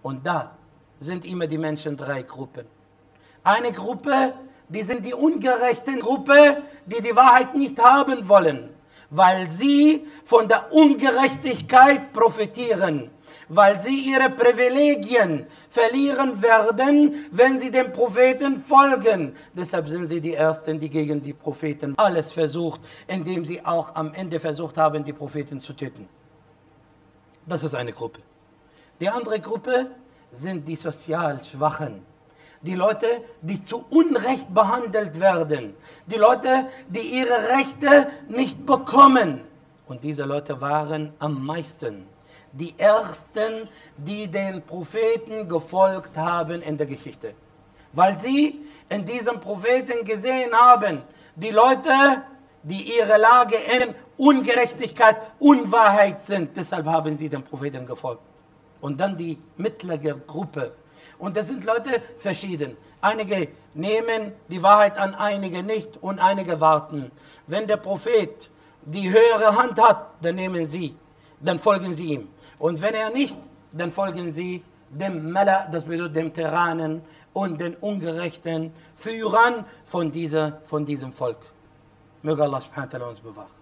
Und da sind immer die Menschen drei Gruppen. Eine Gruppe, die sind die ungerechten Gruppe, die die Wahrheit nicht haben wollen, weil sie von der Ungerechtigkeit profitieren, weil sie ihre Privilegien verlieren werden, wenn sie dem Propheten folgen. Deshalb sind sie die Ersten, die gegen die Propheten alles versucht, indem sie auch am Ende versucht haben, die Propheten zu töten. Das ist eine Gruppe. Die andere Gruppe sind die sozial Schwachen. Die Leute, die zu Unrecht behandelt werden. Die Leute, die ihre Rechte nicht bekommen. Und diese Leute waren am meisten die Ersten, die den Propheten gefolgt haben in der Geschichte. Weil sie in diesem Propheten gesehen haben, die Leute, die ihre Lage in Ungerechtigkeit, Unwahrheit sind. Deshalb haben sie dem Propheten gefolgt. Und dann die mittlere Gruppe. Und das sind Leute verschieden. Einige nehmen die Wahrheit an, einige nicht und einige warten. Wenn der Prophet die höhere Hand hat, dann nehmen sie, dann folgen sie ihm. Und wenn er nicht, dann folgen sie dem Mala, das bedeutet dem Tyrannen und den ungerechten Führern von diesem Volk. Möge Allah subhanahu wa ta'ala uns bewahren.